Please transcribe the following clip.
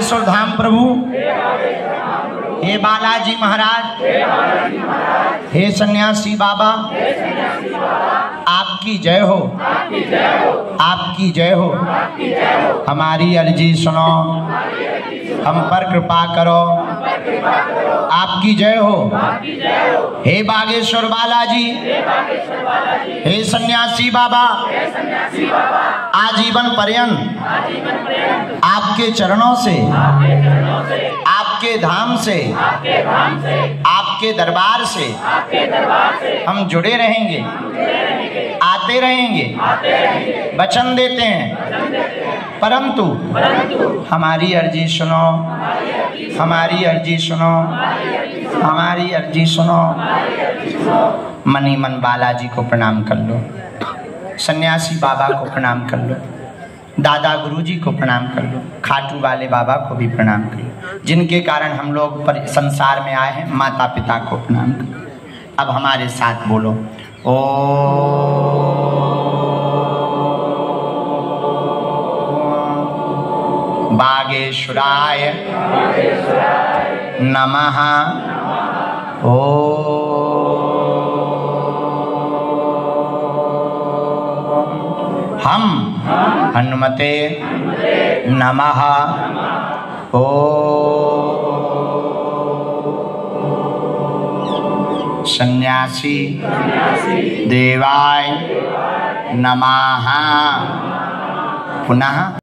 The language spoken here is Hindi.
बागेश्वर धाम प्रभु, हे बालाजी महाराज, हे सन्यासी बाबा, आपकी जय हो, आपकी जय हो। हमारी अर्जी सुनो, हम पर कृपा करो, आपकी जय हो। हे बागेश्वर बालाजी, हे सन्यासी बाबा, आजीवन पर्यंत आपके चरणों से, आपके धाम से, आपके दरबार से हम जुड़े रहेंगे, आते रहेंगे, वचन देते हैं। परंतु हमारी अर्जी सुनो, हमारी अर्जी सुनो, हमारी अर्जी सुनो। मनी मन बालाजी को प्रणाम कर लो, सन्यासी बाबा को प्रणाम कर लो, दादा गुरुजी को प्रणाम कर लो, खाटू वाले बाबा को भी प्रणाम कर लो, जिनके कारण हम लोग संसार में आए हैं। माता पिता को प्रणाम कर लो। अब हमारे साथ बोलो, बागेश्वराय नमः। हम हनुमते नमः। सन्यासी देवाय नमः। पुनः